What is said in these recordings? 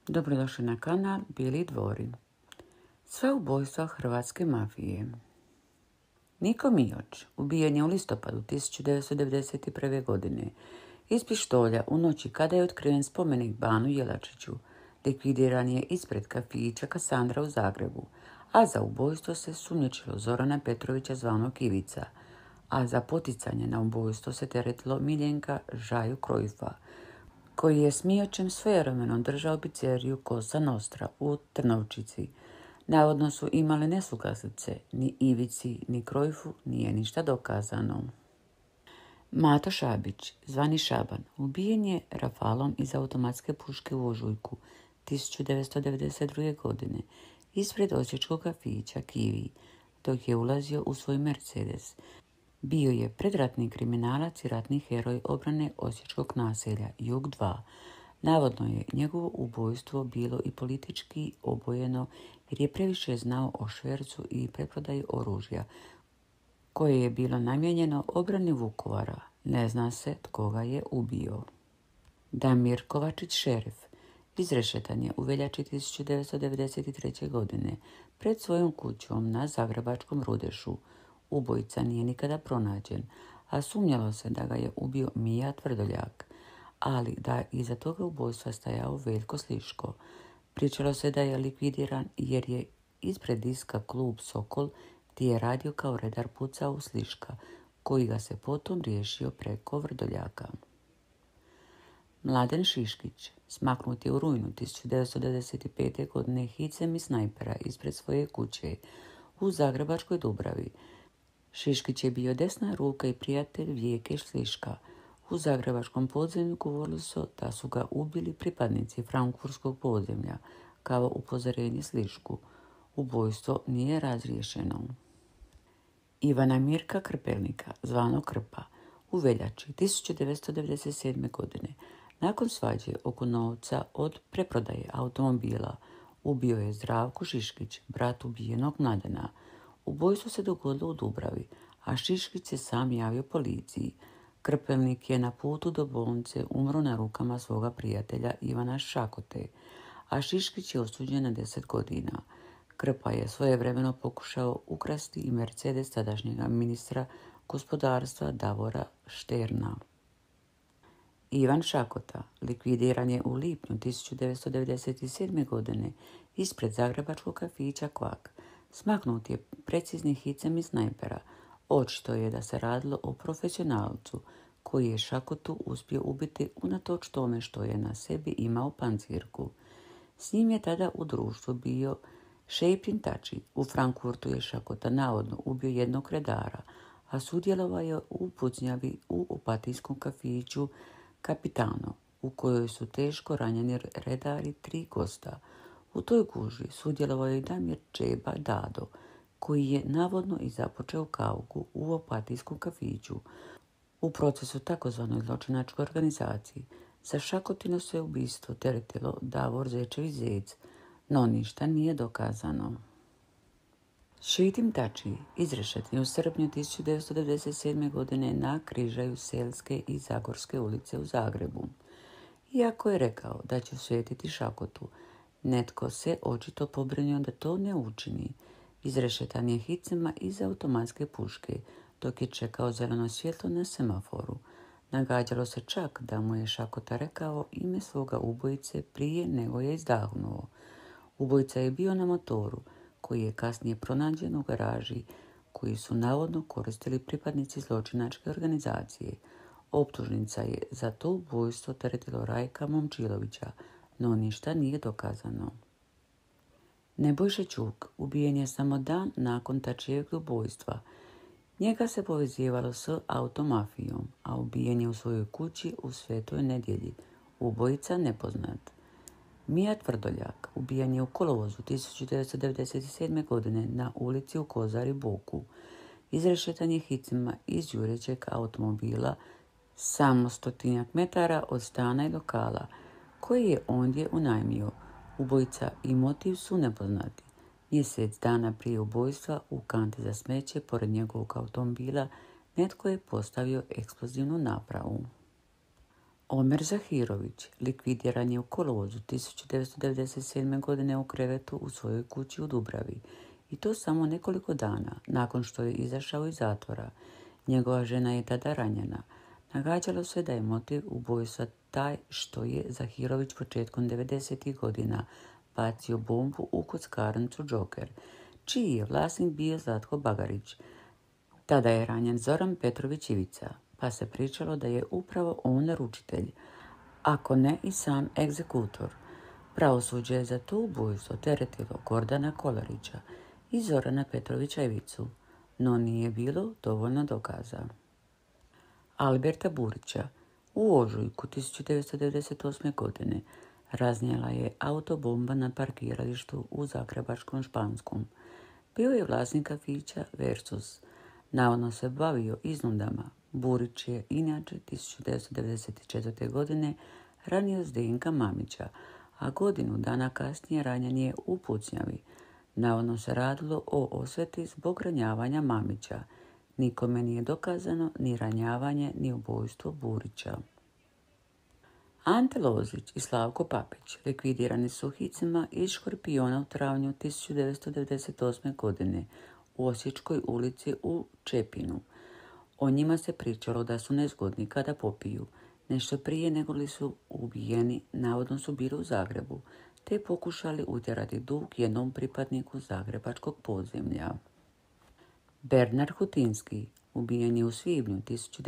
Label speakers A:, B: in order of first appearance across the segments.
A: Dobrodošli na kanal Bili dvori. Sva ubojstva hrvatske mafije. Niko Mioć ubijen je u listopadu 1991. godine iz pištolja u noći kada je otkriven spomenik Banu Jelačiću. Likvidiran je ispred kafića Kasandra u Zagrebu, a za ubojstvo se sumnjičilo Zorana Petrovića zvanog Ivica, a za poticanje na ubojstvo se teretilo Miljenka Žaju Krojfa, koji je s Mioćem svojevremeno držao pizzeriju Cosa Nostra u Trnovčici. Navodno su imali nesuglasice, ni Ivici ni Krojfu nije ništa dokazano. Mato Šabić, zvani Šaban, ubijen je rafalom iz automatske puške u ožujku 1992. godine ispred osječkog kafića Kiwi, dok je ulazio u svoj Mercedes. Bio je predratni kriminalac i ratni heroj obrane osječkog naselja Jug 2. Navodno je njegovo ubojstvo bilo i politički obojeno jer je previše znao o švercu i preprodaji oružja, koje je bilo namijenjeno obrani Vukovara. Ne zna se tko ga je ubio. Damir Kovačić šerif izrešetan je u veljači 1993. godine pred svojom kućom na zagrebačkom Rudešu. Ubojica nije nikada pronađen, a sumnjalo se da ga je ubio Mija Tvrdoljak, ali da iza toga ubojstva stajao Veljko Sliško. Pričalo se da je likvidiran jer je ispred diska klub Sokol, gdje je radio kao redar, pucao u Sliška, koji ga se potom riješio preko Vrdoljaka. Mladen Šiškić smaknut je u rujnu 1995. godine hicem i snajpera ispred svoje kuće u zagrebačkoj Dubravi. Šiškić je bio desna ruka i prijatelj Vijeke Sliška. U zagrebačkom podzemlju govorilo se da su ga ubili pripadnici frankfurtskog podzemlja kao upozorenje Slišku. Ubojstvo nije razriješeno. Ivana Mirka Krpelnika, zvano Krpa, u veljači 1997. godine, nakon svađe oko novca od preprodaje automobila, ubio je Zdravko Šiškić, brat ubijenog Mladena. Ubojstvo se dogodilo u Dubravi, a Šiškić se sam javio policiji. Krpelnik je na putu do bolnice umro na rukama svoga prijatelja Ivana Šakote, a Šiškić je osuđen na 10 godina. Krpa je svojevremeno pokušao ukrasti i Mercedes tadašnjega ministra gospodarstva Davora Šterna. Ivan Šakota likvidiran je u lipnju 1997. godine ispred zagrebačkog kafića Kvak. Smaknut je precizni hicem i snajpera. Očito je da se radilo o profesionalcu koji je Šakotu uspio ubiti unatoč tome što je na sebi imao pancirku. S njim je tada u društvu bio Šejpin Tači. U Frankfurtu je Šakota navodno ubio jednog redara, a sudjelovao je u pucnjavi u opatijskom kafiću Kapitano, u kojoj su teško ranjeni redari 3 gosta. U toj gužvi sudjelovao je Damir Čeba Dado, koji je navodno i započeo kaugu u opatijskom kafiću. U procesu takozvanoj zločinačkoj organizaciji za Šakotino se ubistvo teretilo Davor Zečević Zec, no ništa nije dokazano. Šejpin Tači izrešeten je u srpnju 1997. godine na križaju Selske i Zagorske ulice u Zagrebu. Iako je rekao da će osvetiti Šakotu, netko se očito pobrinuo da to ne učini. Izrešetan je hicema iz automatske puške, dok je čekao zeleno svjetlo na semaforu. Nagađalo se čak da mu je Šakota rekao ime svoga ubojice prije nego je izdahnuo. Ubojica je bio na motoru, koji je kasnije pronađen u garaži, koji su navodno koristili pripadnici zločinačke organizacije. Optužnica je za to ubojstvo teretilo Rajka Momčilovića, no ništa nije dokazano. Nebojša Ćuk ubijen je samo dan nakon Tačijevog ubojstva. Njega se povezivalo s automafijom, a ubijen je u svojoj kući u Svetoj Nedjelji. Ubojica nepoznat. Mija Tvrdoljak ubijen je u kolovozu 1997. godine na ulici u Kozari Boku. Izrešetan je hicima iz jurećeg automobila samo 100 metara od stana i lokala, koji je ondje unajmio. Ubojica i motiv su nepoznati. Mjesec dana prije ubojstva u kanti za smeće pored njegovog automobila netko je postavio eksplozivnu napravu. Omer Zahirović likvidiran je u kolovozu 1997. godine u krevetu u svojoj kući u Dubravi, i to samo nekoliko dana nakon što je izašao iz zatvora. Njegova žena je tada ranjena. Nagađalo se da je motiv ubojstva taj što je Zahirović početkom 90. godina bacio bombu u kockarnicu Joker, čiji je vlasnik bio Zlatko Bagarić. Tada je ranjen Zoran Petrović Ivica, pa se pričalo da je upravo on naručitelj, ako ne i sam egzekutor. Pravosuđe je za to ubojstvo teretilo Gordana Kolarića i Zorana Petrovića Ivicu, no nije bilo dovoljno dokaza. Alberta Burića u ožujku 1998. godine raznijela je autobomba na parkiralištu u zagrebačkom Španskom. Bio je vlasnik kafića Versus. Navodno se bavio iznudama. Burić je inače 1994. godine ranio Zdenka Mamića, a godinu dana kasnije ranjen je u Pucnjavi. Navodno se radilo o osveti zbog ranjavanja Mamića. Nikome nije dokazano ni ranjavanje ni ubojstvo Burića. Ante Lozić i Slavko Papić likvidirani su hicima iz Škorpiona u travnju 1998. godine u Osječkoj ulici u Čepinu. O njima se pričalo da su nezgodni kada popiju. Nešto prije nego li su ubijeni, navodno su bili u Zagrebu, te pokušali utjerati dug jednom pripadniku zagrebačkog podzemlja. Bernard Hutinski ubijen je u svibnju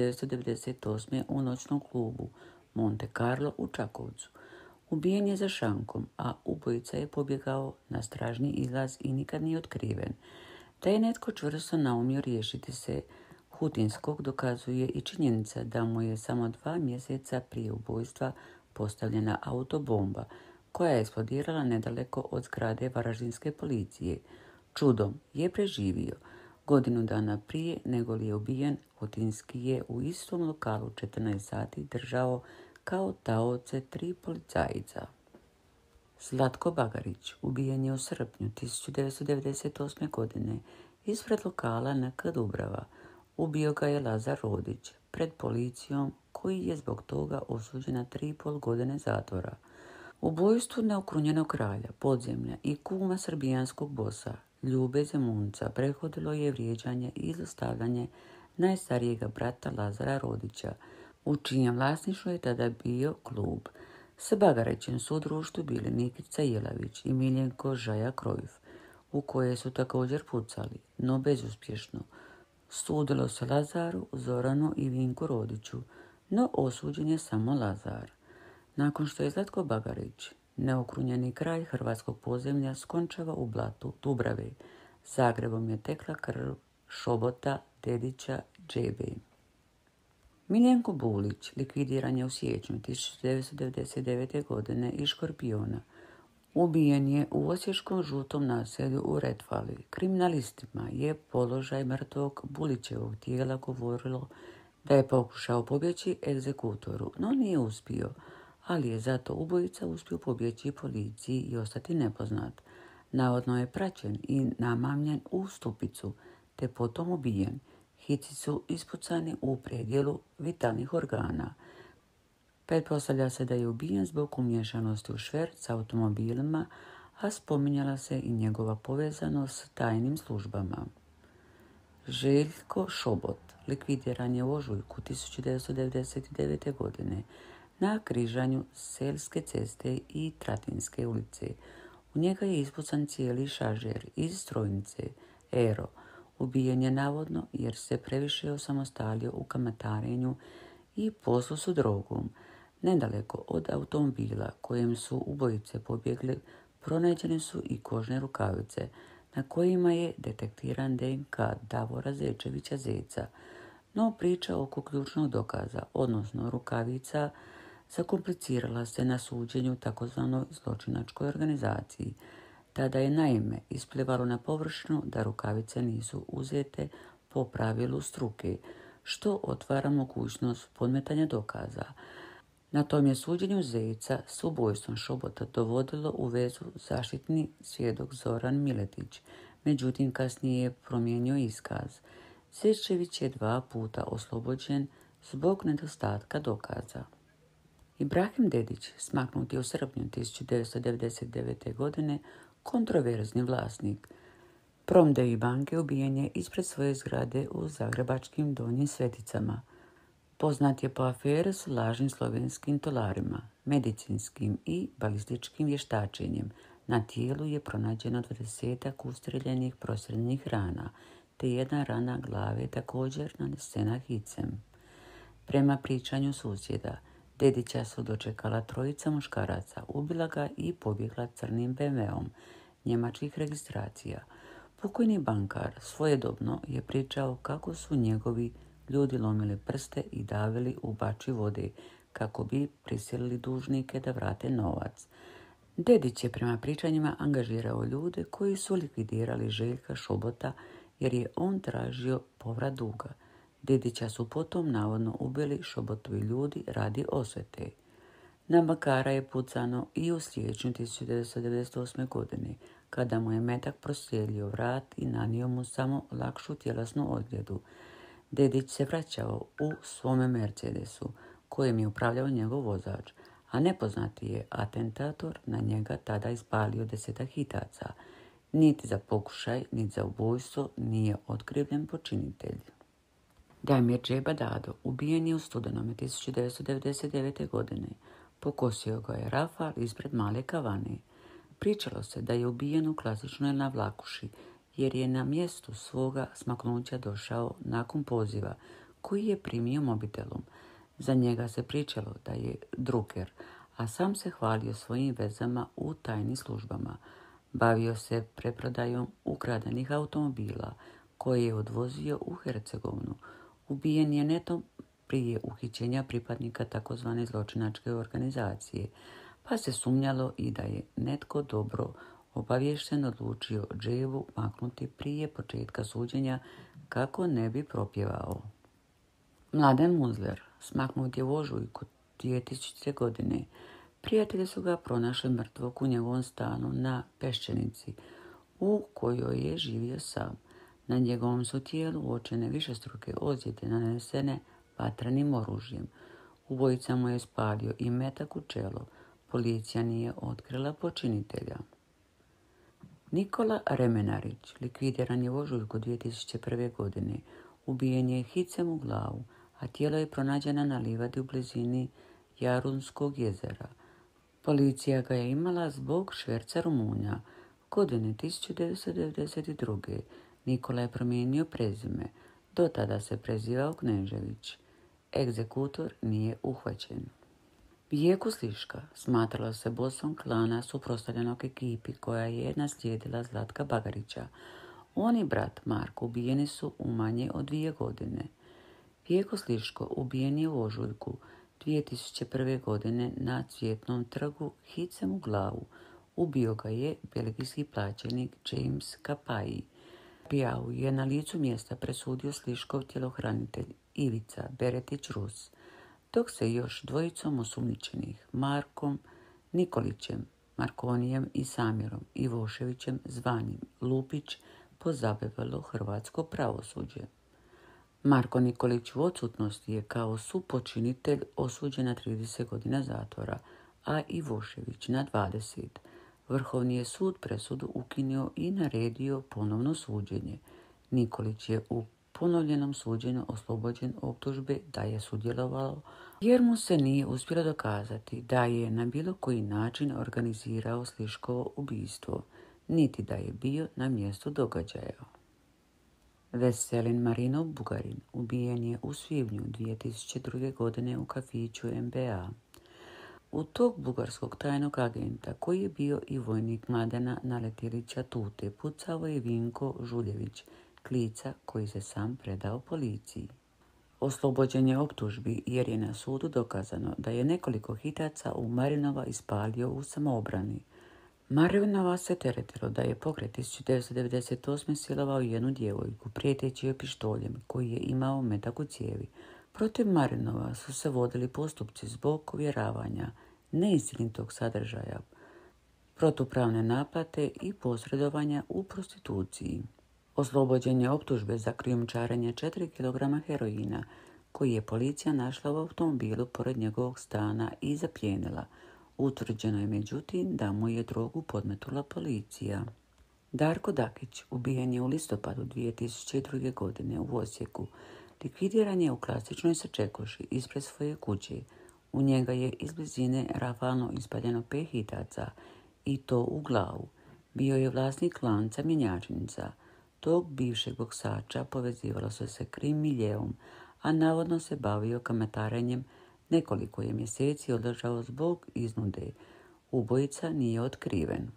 A: 1998. u noćnom klubu Monte Carlo u Čakovcu. Ubijen je za šankom, a ubojica je pobjegao na stražni izlaz i nikad nije otkriven. Da je netko čvrsto naumio riješiti se Hutinskog dokazuje i činjenica da mu je samo 2 mjeseca prije ubojstva postavljena autobomba koja je eksplodirala nedaleko od zgrade varaždinske policije. Čudom je preživio. Godinu dana prije nego li je ubijen, Hutinski je u istom lokalu 14 sati držao kao taoce 3 policajca. Zlatko Bagarić ubijen je u srpnju 1998. godine ispred lokala NK Dubrava. Ubio ga je Lazar Rodić pred policijom, koji je zbog toga osuđen na 3,5 godine zatvora. Ubojstvu neokrunjenog kralja, podzemlja i kuma srbijanskog bosa Ljube Zemunca prethodilo je vrijeđanje i zlostavljanje najstarijega brata Lazara Rodića, u čijem vlasništvu je tada bio klub. S Bagarićem su u društvu bili Nikica Jelavić i Miljenko Žaja Krojf, u koje su također pucali, no bezuspješno. Sudilo se Lazaru, Zoranu i Vinku Rodiću, no osuđen je samo Lazar. Nakon što je Zlatko Bagarić, neokrunjeni kralj hrvatskog podzemlja, skončava u blatu Dubrave, Zagrebom je tekla krv Šobota, Dedića, Džebe. Miljenko Bulić likvidiran je u siječnju 1999. godine iz Škorpiona. Ubijen je u osječkom žutom naselju u Retfali. Kriminalistima je položaj mrtvog Bulićevog tijela govorilo da je pokušao pobjeći egzekutoru, no nije uspio, ali je zato ubojica uspio pobjeći policiji i ostati nepoznat. Navodno je praćen i namamljen u stupicu, te potom ubijen. Hici su ispucani u predjelu vitalnih organa. Pretpostavlja se da je ubijen zbog umiješanosti u šverc s automobilima, a spominjala se i njegova povezanost s tajnim službama. Željko Šobot likvidiran je u ožujku 1999. godine na križanju Selske ceste i Tratinske ulice. U njega je ispucan cijeli šaržer iz strojnice Ero. Ubijen je navodno jer se previše osamostalio u kamatarenju i poslu s drogom. Nedaleko od automobila kojem su ubojice pobjegli, pronađene su i kožne rukavice na kojima je detektiran DNK Davora Zečevića Zeca. No priča oko ključnog dokaza, odnosno rukavica, zakomplicirala se na suđenju takozvanoj zločinačkoj organizaciji. Tada je naime isplivalo na površinu da rukavice nisu uzete po pravilu struke, što otvara mogućnost podmetanja dokaza. Na tom je suđenju Zeca s ubojstvom Šobota dovodilo u vezu zaštitni svjedok Zoran Miletić, međutim kasnije je promijenio iskaz. Zečević je 2 puta oslobođen zbog nedostatka dokaza. Ibrahim Dedić smaknut je u srpnju 1999. godine, kontroverzni vlasnik Promdei banke ubijen je ispred svoje zgrade u zagrebačkim Donjim Sveticama. Poznat je po aferi s lažnim slovenskim tolarima, medicinskim i balističkim vještačenjem. Na tijelu je pronađeno 20 ustreljenih prosrednjih rana, te jedna rana glave također nanesena hicem. Prema pričanju susjeda, Dedića su dočekala trojica muškaraca, ubila ga i pobjegla crnim BMW-om njemačkih registracija. Pokojni bankar svojedobno je pričao kako su njegovi ljudi lomili prste i davili u bači vode kako bi prisilili dužnike da vrate novac. Dedić je prema pričanjima angažirao ljude koji su likvidirali Željka Šobota jer je on tražio povrat duga. Dedića su potom navodno ubili Šobotovi ljudi radi osvete. Na bankara je pucano i u siječnju 1998. godine, kada mu je metak proslijedio vrat i nanio mu samo lakšu tjelesnu ozljedu. Dedić se vraćao u svome Mercedesu, kojem je upravljao njegov vozač, a nepoznati je atentator na njega tada ispalio 10 hitaca. Niti za pokušaj, niti za ubojstvo nije otkrivljen počinitelj. Damir Džeba Dado ubijen je u studenome 1999. godine. Pokosio ga je rafal ispred male kavane. Pričalo se da je ubijen u klasičnoj navlakuši, jer je na mjestu svoga smaknuća došao nakon poziva koji je primio mobitelom. Za njega se pričalo da je druger, a sam se hvalio svojim vezama u tajnim službama. Bavio se preprodajom ukradenih automobila koje je odvozio u Hercegovinu. Ubijen je netom prije uhićenja pripadnika tzv. Zločinačke organizacije, pa se sumnjalo i da je netko dobro obaviješten odlučio Dževu maknuti prije početka suđenja kako ne bi propjevao. Mladen Muzler smaknut je u ožujku 2000. godine. Prijatelji su ga pronašli mrtvog u njegovom stanu na Peščenici, u kojoj je živio sam. Na njegovom su tijelu uočene višestruke ozljede nanesene vatrenim oružjem. Ubojica mu je spalio i metak u čelo. Policija nije otkrila počinitelja. Nikola Remenarić likvidiran je u ožujku 2001. godine. Ubijen je hicem u glavu, a tijelo je pronađeno na livadi u blizini Jarunskog jezera. Policija ga je imala zbog šverca Rumunja. Godine 1992. Nikola je promijenio prezime. Do tada se prezivao Knežević. Egzekutor nije uhvaćen. Vijeko Sliška smatralo se bosom klana suprotstavljenog ekipi koja je naslijedila Zlatka Bagarića. On i brat Marko ubijeni su u manje od 2 godine. Vijeko Sliško ubijen je u ožujku 2001. godine na Cvjetnom trgu hicem u glavu. Ubio ga je belgijski plaćenik James Kapayi. Pijau je na licu mjesta presudio Sliškov tjelohranitelj Ivica Beretić-Rus, dok se još dvojicom osumnjičenih Markom Nikolićem, Markonijem i Samirom Ivoševićem zvanim Lupić pozabavilo hrvatsko pravosuđe. Marko Nikolić u odsutnosti je kao supočinitelj osuđen na 30 godina zatvora, a Ivošević na 20. Vrhovni je sud presudu ukinuo i naredio ponovno suđenje. Nikolić je u ponovljenom suđenju oslobođen optužbe da je sudjelovao jer mu se nije uspjelo dokazati da je na bilo koji način organizirao Sliškovo ubijstvo, niti da je bio na mjestu događaja. Veselin Marinov Bugarin ubijen je u svibnju 2002. godine u kafiću MBA. U tog bugarskog tajnog agenta, koji je bio i vojnik Mladena Naletilića Tute, pucao je Vinko Žuljević, klica koji se sam predao policiji. Oslobođen je optužbi jer je na sudu dokazano da je nekoliko hitaca u Marinova ispalio u samoobrani. Marinova se teretilo da je pokret 1998. silovao jednu djevojku, prijeteći joj pištoljem koji je imao metak u cijevi. Protiv Marinova su se vodili postupci zbog uvjeravanja, neistinitog sadržaja, protupravne naplate i posredovanja u prostituciji. Oslobođen je optužbe za krijumčarenje 4 kg heroina koji je policija našla u automobilu pored njegovog stana i zaplijenila. Utvrđeno je međutim da mu je drogu podmetula policija. Darko Dakić ubijen je u listopadu 2002. godine u Osijeku. Likvidiran je u klasičnoj sačekuši ispred svoje kuće. U njega je iz blizine rafalno ispaljeno 5 hitaca i to u glavu. Bio je vlasnik lanca mjenjačnica. Tog bivšeg boksača povezivalo se krim miljeom, a navodno se bavio kamatarenjem. Nekoliko je mjeseci odležao zbog iznude. Ubojica nije otkriven.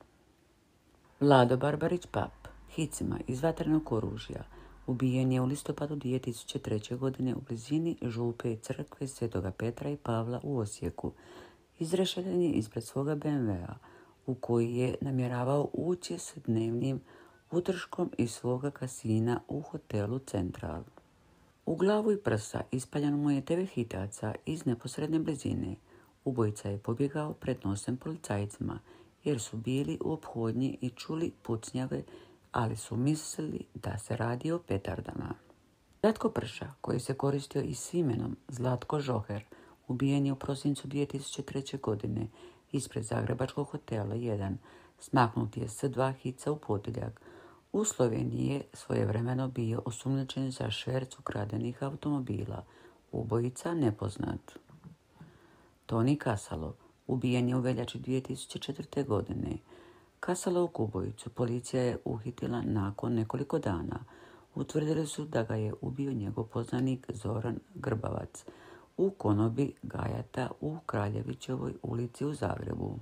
A: Vlado Barbarić Pap, hicima iz vatrenog oružja, ubijen je u listopadu 2003. godine u blizini župe crkve Svetoga Petra i Pavla u Osijeku. Izrešeten je ispred svoga BMW-a, u koji je namjeravao ući s dnevnim utrškom iz svoga kasina u hotelu Central. U glavu i prsa ispaljano mu je 9 hitaca iz neposredne blizine. Ubojica je pobjegao pred nosem policajcima, jer su bili u ophodnji i čuli pucnjave, ali su mislili da se radi o petardama. Zlatko Prša, koji se koristio i s imenom Zlatko Žoher, ubijen je u prosincu 2003. godine ispred Zagrebačkog hotela 1. Smaknut je s 2 hica u potiljak. U Sloveniji je svojevremeno bio osumnjičen za šverc ukradenih automobila. Ubojica nepoznat. Toni Kasalo ubijen je u veljači 2004. godine. Kasalovog ubojicu policija je uhitila nakon nekoliko dana. Utvrdili su da ga je ubio njegov poznanik Zoran Grbavac u konobi Gajata u Kraljevićevoj ulici u Zagrebu.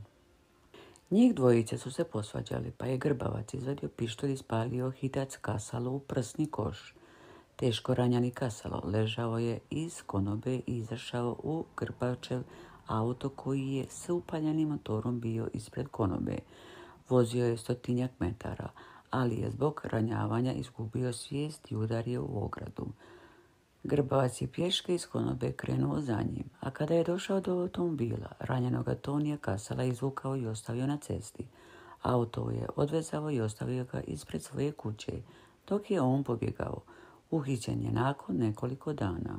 A: Njih dvojice su se posvađali, pa je Grbavac izvadio pištolj i spalio hitac Kasalo u prsni koš. Teško ranjeni Kasalo ležao je iz konobe i izašao u Grbavačev auto koji je s upaljenim motorom bio ispred konobe. Vozio je 100 metara, ali je zbog ranjavanja izgubio svijest i udario u ogradu. Grbavac je pješke iz konobe krenuo za njim, a kada je došao do automobila, ranjenoga Tonija Kasala izvukao i ostavio na cesti. Auto je odvezao i ostavio ga ispred svoje kuće, dok je on pobjegao. Uhićen je nakon nekoliko dana.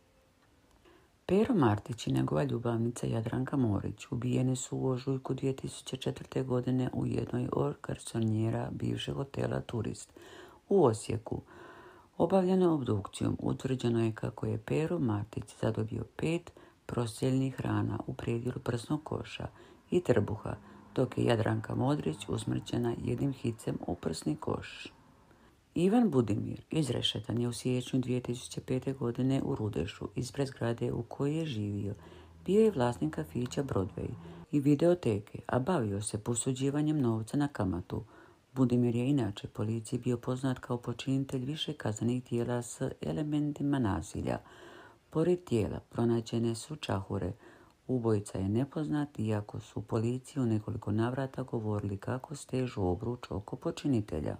A: Pero Martić i njegova ljubavnica Jadranka Morić ubijeni su u ožujku 2004. godine u jednoj od garsonjera bivšeg hotela Turist u Osijeku. Obavljeno obdukcijom utvrđeno je kako je Pero Martić zadobio 5 prostreljnih rana u predjelu prsnog koša i trbuha, dok je Jadranka Modrić usmrćena jednim hicem u prsni koš. Ivan Budimir izrešetan je u siječnju 2005. godine u Rudešu ispred zgrade u kojoj je živio. Bio je vlasnik kafića Broadway i videoteke, a bavio se posuđivanjem novca na kamatu. Budimir je inače policiji bio poznat kao počinitelj više kaznenih djela s elementima nasilja. Pored tijela pronađene su čahure. Ubojica je nepoznat, iako su policiji u nekoliko navrata govorili kako stežu obruč oko počinitelja.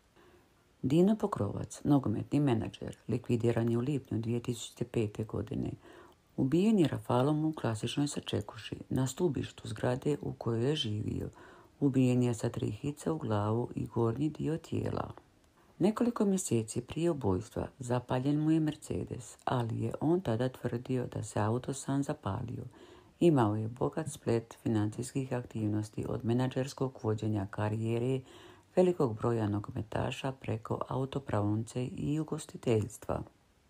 A: Dino Pokrovac, nogometni menadžer, likvidiran je u lipnju 2005. godine. Ubijen je rafalom u klasičnoj sačekuši na stubištu zgrade u kojoj je živio. Ubijen je sa 3 hica u glavu i gornji dio tijela. Nekoliko mjeseci prije ubojstva zapaljen mu je Mercedes, ali je on tada tvrdio da se auto sam zapalio. Imao je bogat splet financijskih aktivnosti od menadžerskog vođenja karijere, velikog broja nogometaša preko autopravonce i ugostiteljstva.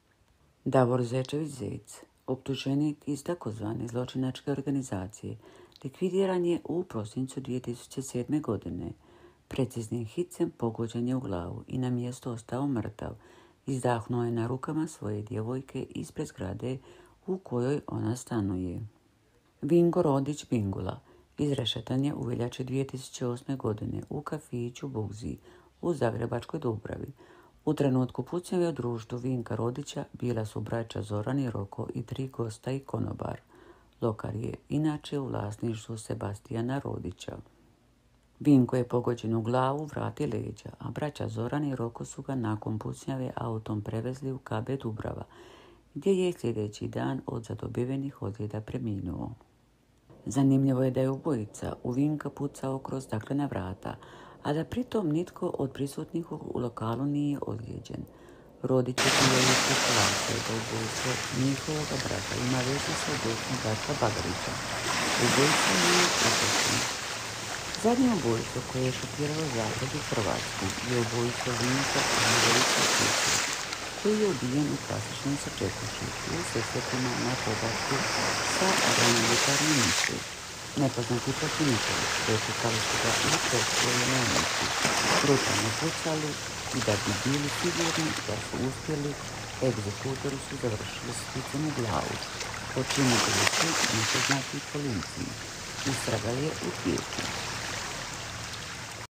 A: Davor Zečević-Zec, optuženik iz takozvane zločinačke organizacije, likvidiran je u prosincu 2007. godine. Preciznim hicem pogođen je u glavu i na mjestu ostao mrtav. Izdahnuo je na rukama svoje djevojke ispred zgrade u kojoj ona stanuje. Vinko Rodić Bingula izrešetan je u veljači 2008. godine u kafiću Bugzi u Zagrebačkoj Dubravi. U trenutku pucnjave u društvu Vinka Rodića bila su braća Zoran i Roko i 3 gosta i konobar. Lokal je inače u vlasništvu Sebastijana Rodića. Vinko je pogođen u glavu, vrat i leđa, a braća Zoran i Roko su ga nakon pucnjave autom prevezli u KB Dubrava, gdje je sljedeći dan od zadobivenih ozljeda preminuo. Zanimljivo je da je ubojica u Vinka pucao kroz staklena vrata, a da pritom nitko od prisutnih u lokalu nije ozlijeđen. Roditelji je spekulacije da ubojstvo njihovog brata ima veze sa ubojstvom Darka Bagarića. Ubojstvo nije uhvaćeno. Zadnje ubojstvo koje je šokiralo Zagreb i Hrvatsku je ubojstvo Vinka Ivanovića Kuće, koji je ubijen u klasičnom sačekuši u Sesvetima na Kobašku sa humanitarnim misli. Nepoznati počinitelji dočekali su ga u svojoj ulici, brutalno pucali i da bi bili sigurni da su uspjeli, egzekutori su završili s špicom u glavu. Počinitelji su nepoznati policiji. Istraga je u tijeku.